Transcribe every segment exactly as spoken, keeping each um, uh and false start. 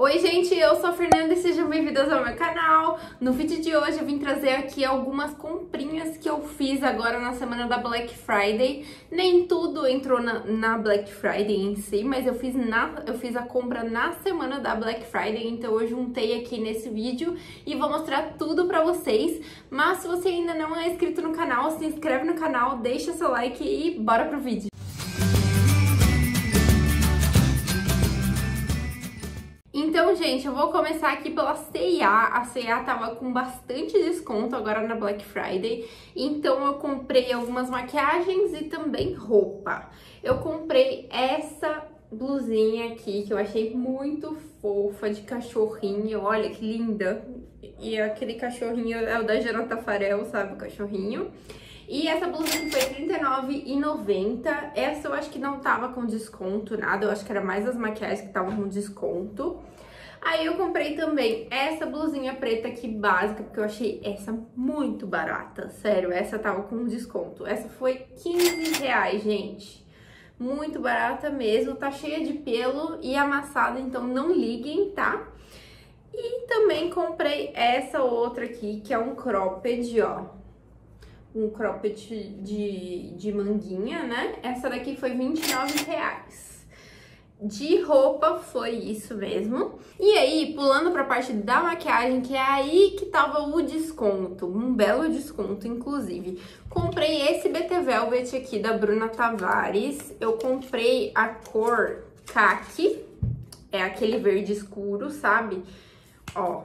Oi gente, eu sou a Fernanda e sejam bem-vindos ao meu canal. No vídeo de hoje eu vim trazer aqui algumas comprinhas que eu fiz agora na semana da Black Friday. Nem tudo entrou na, na Black Friday em si, mas eu fiz, na, eu fiz a compra na semana da Black Friday, então eu juntei aqui nesse vídeo e vou mostrar tudo pra vocês. Mas se você ainda não é inscrito no canal, se inscreve no canal, deixa seu like e bora pro vídeo. Então, gente, eu vou começar aqui pela C e A. A C e A tava com bastante desconto agora na Black Friday, então eu comprei algumas maquiagens e também roupa. Eu comprei essa blusinha aqui, que eu achei muito fofa, de cachorrinho, olha que linda. E aquele cachorrinho é o da Jana Tafarel, sabe, o cachorrinho. E essa blusinha foi trinta e nove reais e noventa centavos. Essa eu acho que não tava com desconto, nada. Eu acho que era mais as maquiagens que estavam com desconto. Aí eu comprei também essa blusinha preta aqui básica, porque eu achei essa muito barata. Sério, essa tava com desconto. Essa foi quinze reais, gente. Muito barata mesmo. Tá cheia de pelo e amassada, então não liguem, tá? E também comprei essa outra aqui, que é um cropped, ó. Um cropped de, de manguinha, né? Essa daqui foi vinte e nove reais. De roupa foi isso mesmo. E aí, pulando pra parte da maquiagem, que é aí que tava o desconto. Um belo desconto, inclusive. Comprei esse B T Velvet aqui da Bruna Tavares. Eu comprei a cor Khaki. É aquele verde escuro, sabe? Ó,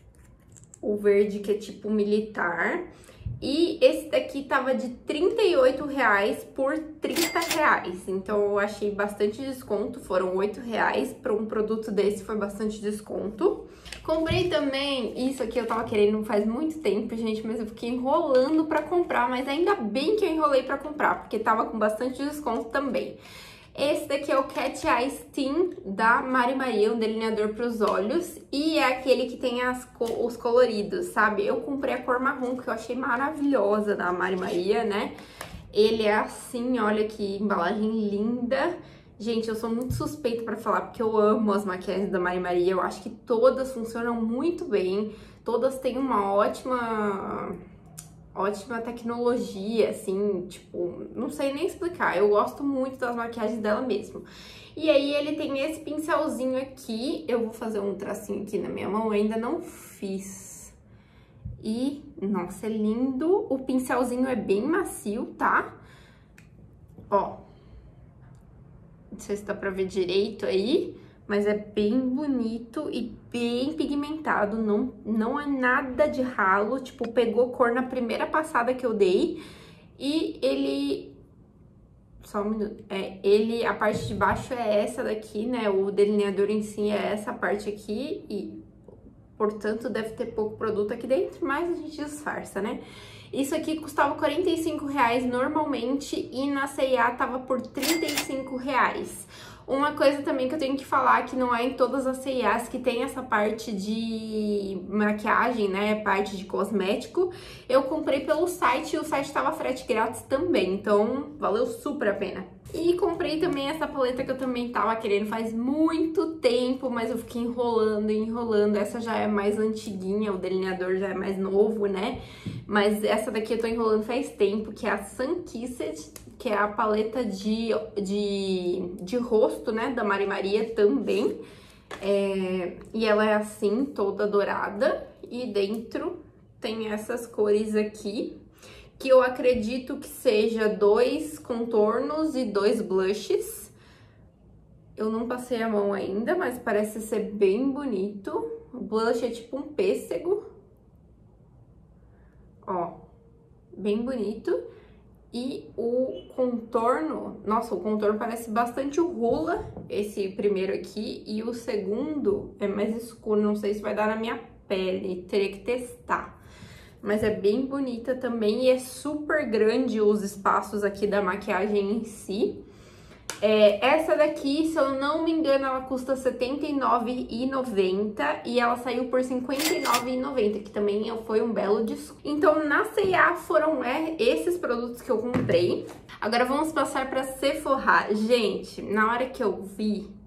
o verde que é tipo militar. E esse daqui tava de trinta e oito reais por trinta reais. Então eu achei bastante desconto, foram oito reais. Para um produto desse foi bastante desconto. Comprei também, isso aqui eu tava querendo faz muito tempo, gente, mas eu fiquei enrolando pra comprar. Mas ainda bem que eu enrolei pra comprar, porque tava com bastante desconto também. Esse daqui é o Cat Eye Steen da Mari Maria, um delineador para os olhos. E é aquele que tem as, os coloridos, sabe? Eu comprei a cor marrom, que eu achei maravilhosa da Mari Maria, né? Ele é assim, olha que embalagem linda. Gente, eu sou muito suspeita para falar, porque eu amo as maquiagens da Mari Maria. Eu acho que todas funcionam muito bem. Todas têm uma ótima... ótima tecnologia, assim, tipo, não sei nem explicar. Eu gosto muito das maquiagens dela mesmo. E aí ele tem esse pincelzinho aqui. Eu vou fazer um tracinho aqui na minha mão, eu ainda não fiz. E, nossa, é lindo. O pincelzinho é bem macio, tá? Ó. Não sei se dá pra ver direito aí. Mas é bem bonito e bem pigmentado, não, não é nada de ralo, tipo, pegou cor na primeira passada que eu dei. E ele, só um minuto, é, ele, a parte de baixo é essa daqui, né, o delineador em si é essa parte aqui e, portanto, deve ter pouco produto aqui dentro, mas a gente disfarça, né? Isso aqui custava quarenta e cinco reais normalmente e na C e A tava por trinta e cinco reais. Uma coisa também que eu tenho que falar, que não é em todas as C e As que tem essa parte de maquiagem, né, parte de cosmético. Eu comprei pelo site e o site tava frete grátis também, então valeu super a pena. E comprei também essa paleta que eu também tava querendo faz muito tempo, mas eu fiquei enrolando e enrolando. Essa já é mais antiguinha, o delineador já é mais novo, né? Mas essa daqui eu tô enrolando faz tempo, que é a Sun Kissed, que é a paleta de, de, de rosto, né, da Mari Maria também. É, e ela é assim, toda dourada. E dentro tem essas cores aqui, que eu acredito que seja dois contornos e dois blushes. Eu não passei a mão ainda, mas parece ser bem bonito. O blush é tipo um pêssego. Ó, bem bonito. E o contorno, nossa, o contorno parece bastante o Hoola, esse primeiro aqui. E o segundo é mais escuro, não sei se vai dar na minha pele, teria que testar. Mas é bem bonita também e é super grande os espaços aqui da maquiagem em si. É, essa daqui, se eu não me engano, ela custa setenta e nove reais e noventa centavos e ela saiu por cinquenta e nove reais e noventa centavos, que também foi um belo desconto. Então, na C e A foram é, esses produtos que eu comprei. Agora vamos passar para Sephora. Gente, na hora que eu vi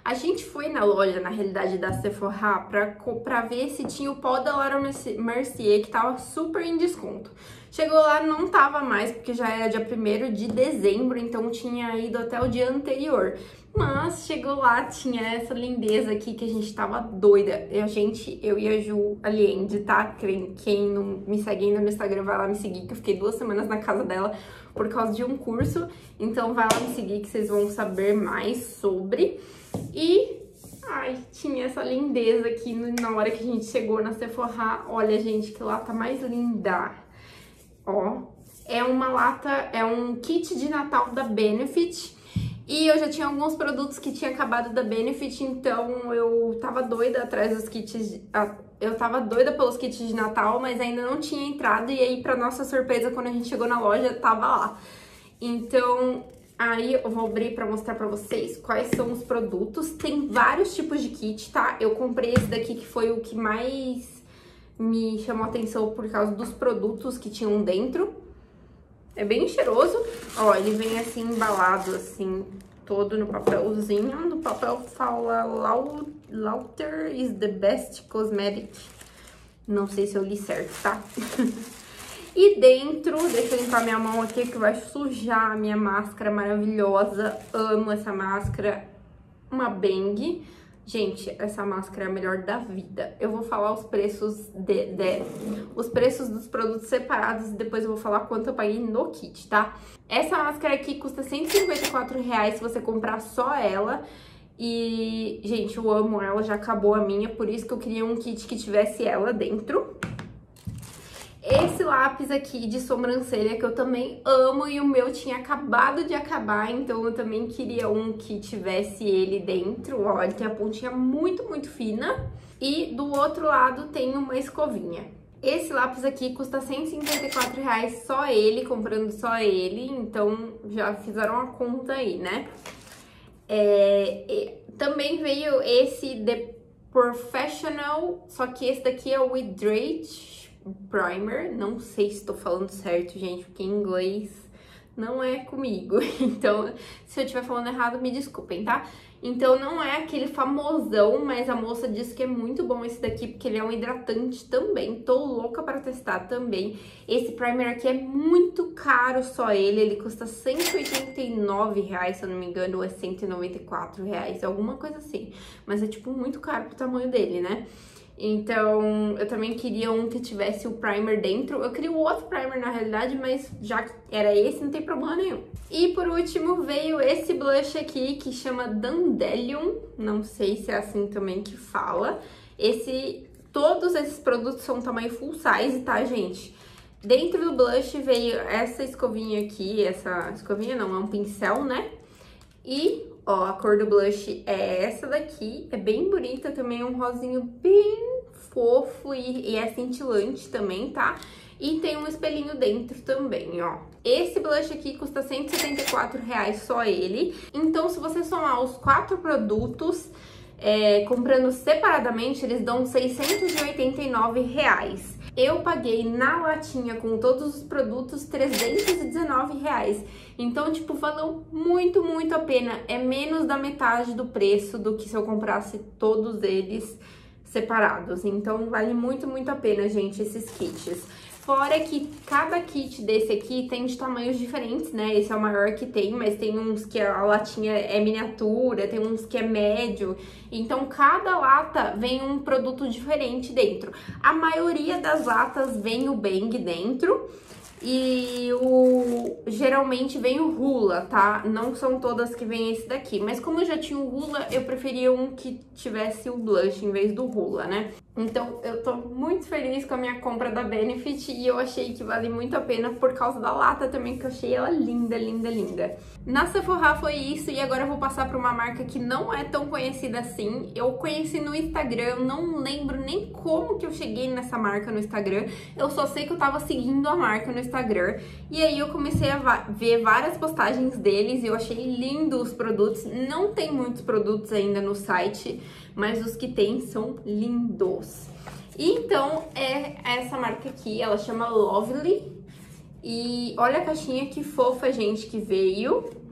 A gente foi na loja, na realidade, da Sephora pra, pra ver se tinha o pó da Laura Mercier, que tava super em desconto. Chegou lá, não tava mais, porque já era dia primeiro de dezembro, então tinha ido até o dia anterior. Mas chegou lá, tinha essa lindeza aqui que a gente tava doida. E a gente, eu e a Ju Aliende, tá? Quem não me segue ainda no Instagram vai lá me seguir, que eu fiquei duas semanas na casa dela por causa de um curso. Então vai lá me seguir que vocês vão saber mais sobre. E, ai, tinha essa lindeza aqui na hora que a gente chegou na Sephora. Olha, gente, que lata mais linda. Ó, é uma lata, é um kit de Natal da Benefit. E eu já tinha alguns produtos que tinha acabado da Benefit, então eu tava doida atrás dos kits, eu tava doida pelos kits de Natal, mas ainda não tinha entrado, e aí, pra nossa surpresa, quando a gente chegou na loja, tava lá. Então, aí eu vou abrir pra mostrar pra vocês quais são os produtos. Tem vários tipos de kit, tá? Eu comprei esse daqui, que foi o que mais me chamou a atenção por causa dos produtos que tinham dentro. É bem cheiroso. Ó, ele vem assim, embalado, assim, todo no papelzinho. No papel fala Lauter is the best cosmetic. Não sei se eu li certo, tá? E dentro, deixa eu limpar minha mão aqui que vai sujar a minha máscara maravilhosa. Amo essa máscara. Uma Bang. Gente, essa máscara é a melhor da vida. Eu vou falar os preços de, de, os preços dos produtos separados e depois eu vou falar quanto eu paguei no kit, tá? Essa máscara aqui custa cento e cinquenta e quatro reais se você comprar só ela. E, gente, eu amo ela, já acabou a minha, por isso que eu queria um kit que tivesse ela dentro. Esse lápis aqui de sobrancelha que eu também amo e o meu tinha acabado de acabar, então eu também queria um que tivesse ele dentro. Ó, ele tem a pontinha muito, muito fina. E do outro lado tem uma escovinha. Esse lápis aqui custa cento e cinquenta e quatro reais só ele, comprando só ele, então já fizeram a conta aí, né? É, também veio esse The Professional, só que esse daqui é o Hydrate Primer, não sei se estou falando certo, gente, porque em inglês não é comigo, então se eu estiver falando errado, me desculpem, tá? Então não é aquele famosão, mas a moça disse que é muito bom esse daqui, porque ele é um hidratante também, tô louca para testar também. Esse primer aqui é muito caro só ele, ele custa cento e oitenta e nove reais, se eu não me engano, ou é cento e noventa e quatro reais, alguma coisa assim, mas é tipo muito caro pro tamanho dele, né? Então, eu também queria um que tivesse o primer dentro. Eu queria o outro primer, na realidade, mas já que era esse, não tem problema nenhum. E, por último, veio esse blush aqui, que chama Dandelion. Não sei se é assim também que fala. Esse, todos esses produtos são tamanho full size, tá, gente? Dentro do blush veio essa escovinha aqui. Essa escovinha não, é um pincel, né? E... ó, a cor do blush é essa daqui, é bem bonita também, é um rosinho bem fofo e, e é cintilante também, tá? E tem um espelhinho dentro também, ó. Esse blush aqui custa cento e setenta e quatro reais só ele. Então, se você somar os quatro produtos, é, comprando separadamente, eles dão seiscentos e oitenta e nove reais. Eu paguei na latinha com todos os produtos trezentos e dezenove reais. Então, tipo, valeu muito, muito a pena. É menos da metade do preço do que se eu comprasse todos eles separados. Então, vale muito, muito a pena, gente, esses kits. Fora que cada kit desse aqui tem de tamanhos diferentes, né? Esse é o maior que tem, mas tem uns que a latinha é miniatura, tem uns que é médio. Então, cada lata vem um produto diferente dentro. A maioria das latas vem o Bang dentro e o geralmente vem o Hoola, tá? Não são todas que vem esse daqui, mas como eu já tinha o Hoola, eu preferia um que tivesse o blush em vez do Hoola, né? Então, eu tô muito feliz com a minha compra da Benefit e eu achei que vale muito a pena por causa da lata também, que eu achei ela linda, linda, linda. Na Sephora foi isso e agora eu vou passar pra uma marca que não é tão conhecida assim. Eu conheci no Instagram, eu não lembro nem como que eu cheguei nessa marca no Instagram. Eu só sei que eu tava seguindo a marca no Instagram e aí eu comecei a ver várias postagens deles e eu achei lindo os produtos. Não tem muitos produtos ainda no site, mas os que tem são lindos. E então, é essa marca aqui, ela chama Lovely. E olha a caixinha que fofa, gente, que veio.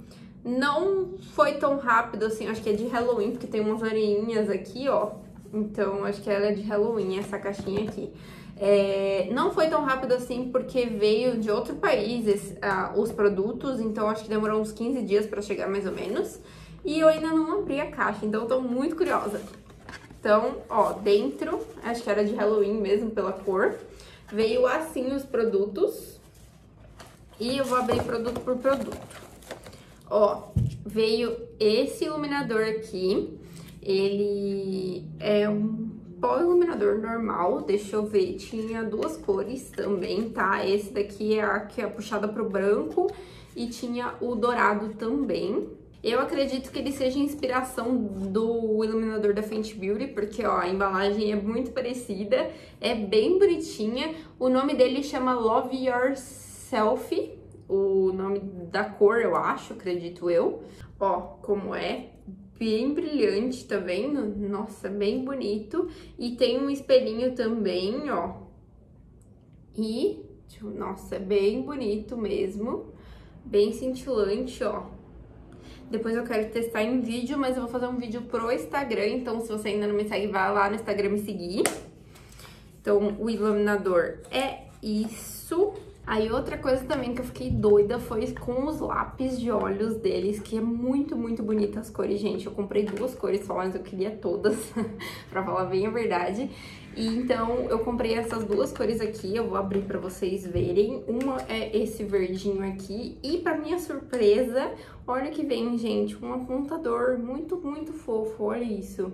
Não foi tão rápido assim, acho que é de Halloween, porque tem umas orelhinhas aqui, ó. Então, acho que ela é de Halloween, essa caixinha aqui. É, não foi tão rápido assim, porque veio de outro país esse, ah, os produtos, então acho que demorou uns quinze dias pra chegar mais ou menos. E eu ainda não abri a caixa, então eu tô muito curiosa. Então, ó, dentro, acho que era de Halloween mesmo, pela cor. Veio assim os produtos. E eu vou abrir produto por produto. Ó, veio esse iluminador aqui. Ele é um pó iluminador normal, deixa eu ver, tinha duas cores também, tá? Esse daqui é a que é puxada pro branco e tinha o dourado também. Eu acredito que ele seja inspiração do iluminador da Fenty Beauty, porque, ó, a embalagem é muito parecida, é bem bonitinha. O nome dele chama Love Yourself, o nome da cor, eu acho, acredito eu. Ó, como é, bem brilhante, tá vendo? Nossa, bem bonito. E tem um espelhinho também, ó. E, nossa, é bem bonito mesmo, bem cintilante, ó. Depois eu quero testar em vídeo, mas eu vou fazer um vídeo pro Instagram, então se você ainda não me segue, vai lá no Instagram me seguir. Então, o iluminador é isso. Aí, outra coisa também que eu fiquei doida foi com os lápis de olhos deles, que é muito, muito bonita as cores, gente. Eu comprei duas cores só, mas eu queria todas, pra falar bem a verdade. E então, eu comprei essas duas cores aqui, eu vou abrir pra vocês verem. Uma é esse verdinho aqui, e pra minha surpresa, olha que vem, gente, um apontador muito, muito fofo, olha isso.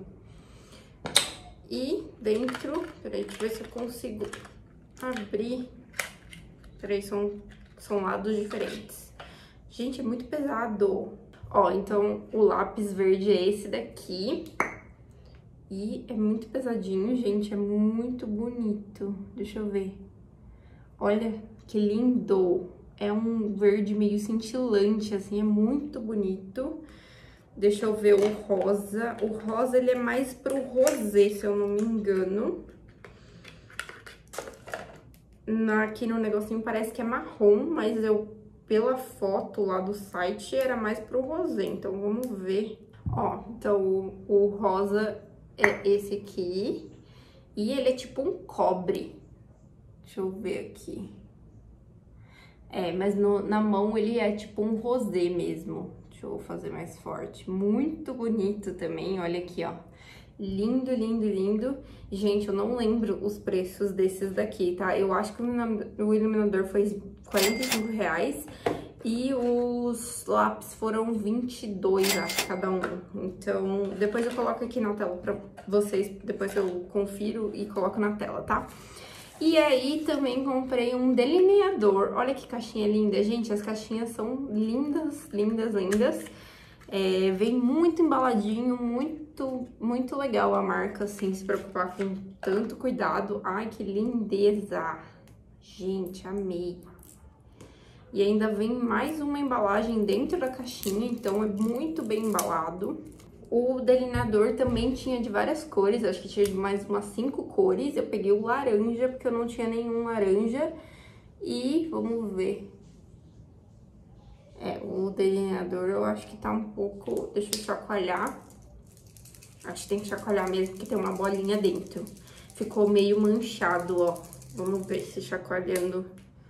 E dentro, peraí, deixa eu ver se eu consigo abrir. Peraí, são, são lados diferentes. Gente, é muito pesado. Ó, então, o lápis verde é esse daqui. E é muito pesadinho, gente, é muito bonito. Deixa eu ver. Olha que lindo. É um verde meio cintilante, assim, é muito bonito. Deixa eu ver o rosa. O rosa, ele é mais pro rosé, se eu não me engano. Aqui no negocinho parece que é marrom, mas eu, pela foto lá do site, era mais pro rosé. Então, vamos ver. Ó, então, o, o rosa é esse aqui. E ele é tipo um cobre. Deixa eu ver aqui. É, mas no, na mão ele é tipo um rosé mesmo. Deixa eu fazer mais forte. Muito bonito também, olha aqui, ó. Lindo, lindo, lindo. Gente, eu não lembro os preços desses daqui, tá? Eu acho que o iluminador foi quarenta e cinco reais e os lápis foram vinte e dois, acho, cada um. Então, depois eu coloco aqui na tela pra vocês, depois eu confiro e coloco na tela, tá? E aí, também comprei um delineador. Olha que caixinha linda, gente. As caixinhas são lindas, lindas, lindas. É, vem muito embaladinho, muito, muito legal a marca, assim, se preocupar com tanto cuidado. Ai, que lindeza! Gente, amei! E ainda vem mais uma embalagem dentro da caixinha, então é muito bem embalado. O delineador também tinha de várias cores, acho que tinha de mais umas cinco cores. Eu peguei o laranja, porque eu não tinha nenhum laranja. E vamos ver. É, o delineador eu acho que tá um pouco... Deixa eu chacoalhar. Acho que tem que chacoalhar mesmo, porque tem uma bolinha dentro. Ficou meio manchado, ó. Vamos ver se chacoalhando...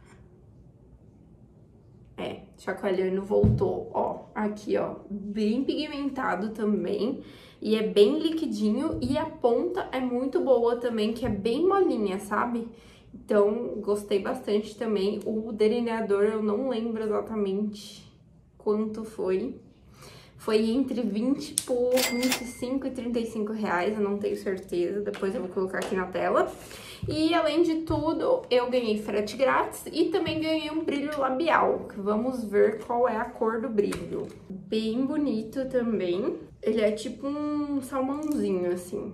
É, chacoalhando voltou, ó. Aqui, ó, bem pigmentado também. E é bem liquidinho. E a ponta é muito boa também, que é bem molinha, sabe? Então, gostei bastante também. O delineador, eu não lembro exatamente quanto foi. Foi entre vinte por vinte e cinco e trinta e cinco reais, eu não tenho certeza. Depois eu vou colocar aqui na tela. E, além de tudo, eu ganhei frete grátis e também ganhei um brilho labial. Vamos ver qual é a cor do brilho. Bem bonito também. Ele é tipo um salmãozinho, assim.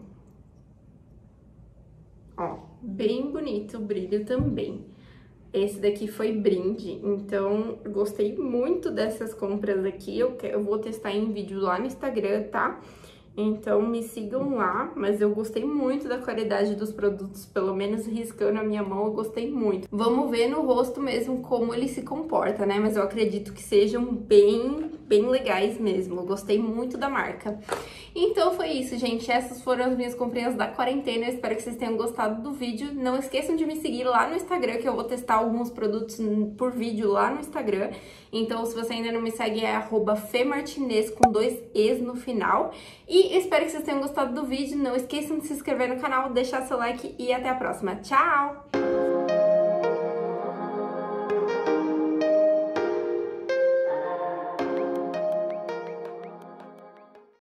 Ó, bem bonito o brilho também. Esse daqui foi brinde, então eu gostei muito dessas compras aqui. Eu, eu vou testar em vídeo lá no Instagram, tá? Então me sigam lá, mas eu gostei muito da qualidade dos produtos, pelo menos riscando a minha mão eu gostei muito. Vamos ver no rosto mesmo como ele se comporta, né? Mas eu acredito que sejam bem, bem legais mesmo. Eu gostei muito da marca. Então foi isso, gente. Essas foram as minhas comprinhas da quarentena. Eu espero que vocês tenham gostado do vídeo. Não esqueçam de me seguir lá no Instagram, que eu vou testar alguns produtos por vídeo lá no Instagram. Então, se você ainda não me segue, é arroba femartinez com dois es no final. E espero que vocês tenham gostado do vídeo. Não esqueçam de se inscrever no canal, deixar seu like e até a próxima. Tchau!